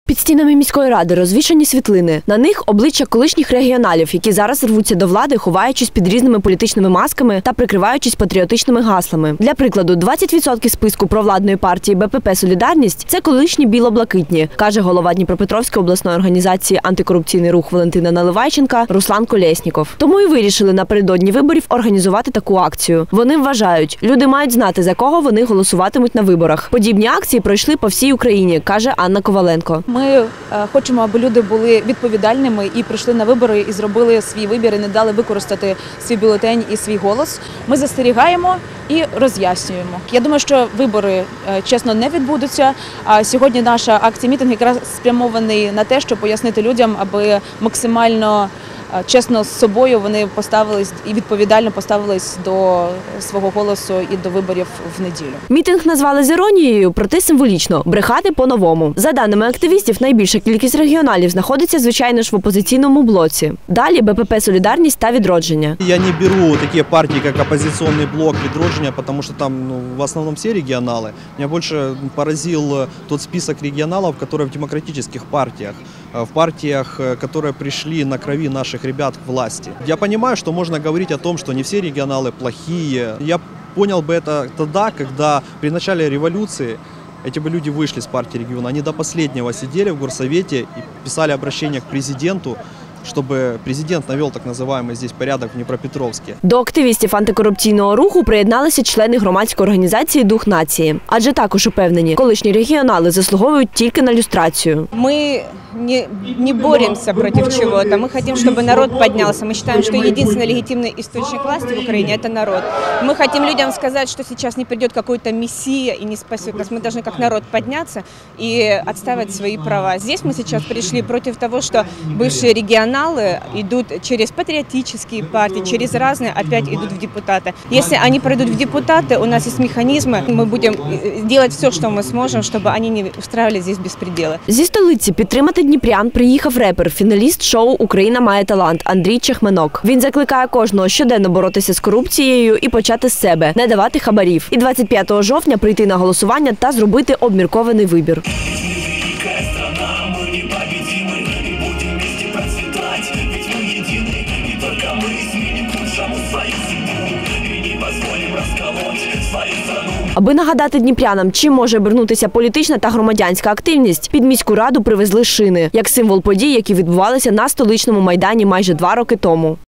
Під стінами міської ради розвішані світлини. На них обличчя колишніх регіоналів, які зараз рвуться до влади, ховаючись під різними політичними масками та прикриваючись патріотичними гаслами. Для прикладу, 20% списку провладної партії БПП «Солідарність» – це колишні біло-блакитні, каже голова Дніпропетровської обласної організації «Антикорупційний рух» Валентина Наливайченка Руслан Колєсніков. Тому і вирішили напередодні виборів організувати таку акцію. Вони вважають, люди мають знати, за кого вони голосуватимуть на виборах. Подібні акції пройшли по всій Україні, каже Анна Коваленко. Ми хочемо, аби люди були відповідальними і прийшли на вибори і зробили свій вибір, і не дали використати свій бюлетень і свій голос. Ми застерігаємо і роз'яснюємо. Я думаю, що вибори, чесно, не відбудуться. А сьогодні наша акція-мітинг якраз спрямований на те, щоб пояснити людям, аби максимально чесно з собою вони поставились і відповідально поставились до свого голосу і до виборів в неділю. Мітинг назвали з іронією, проте символічно – брехати по-новому. За даними активістів, найбільша кількість регіоналів знаходиться, звичайно ж, в опозиційному блоці. Далі БПП «Солідарність» та «Відродження». Я не беру такі партії, як опозиційний блок, «Відродження», тому що там в основному всі регіонали. Мене більше поразив той список регіоналів, які в демократичних партіях, в партиях, которые пришли на крови наших ребят к власти. Я понимаю, что можно говорить о том, что не все регионалы плохие. Я понял бы это тогда, когда при начале революции эти бы люди вышли с партии региона. Они до последнего сидели в горсовете и писали обращение к президенту, щоб президент навел так називаємо здесь порядок в Дніпропетровську. До активістів антикорупційного руху приєдналися члени громадської організації «Дух нації». Адже також упевнені, колишні регіонали заслуговують тільки на люстрацію. Ми не боремся против чего-то. Мы хотим, чтобы народ поднялся. Мы считаем, что единственный легитимный источник власти в Украине – это народ. Мы хотим людям сказать, что сейчас не придет какой-то мессия и не спасет нас. Мы должны как народ подняться и отстаивать свои права. Здесь мы сейчас пришли против того, что бывшие регионалы идут через патриотические партии, через разные, опять идут в депутаты. Если они пройдут в депутаты, у нас есть механизмы. Мы будем делать все, что мы сможем, чтобы они не устраивали здесь беспределы. Зі столиці підтримати дніпрян приїхав репер, фіналіст шоу «Україна має талант» Андрій Чехменок. Він закликає кожного щоденно боротися з корупцією і почати з себе, не давати хабарів. І 25 жовтня прийти на голосування та зробити обміркований вибір. Аби нагадати дніпрянам, чим може обернутися політична та громадянська активність, під міську раду привезли шини, як символ подій, які відбувалися на столичному майдані майже 2 роки тому.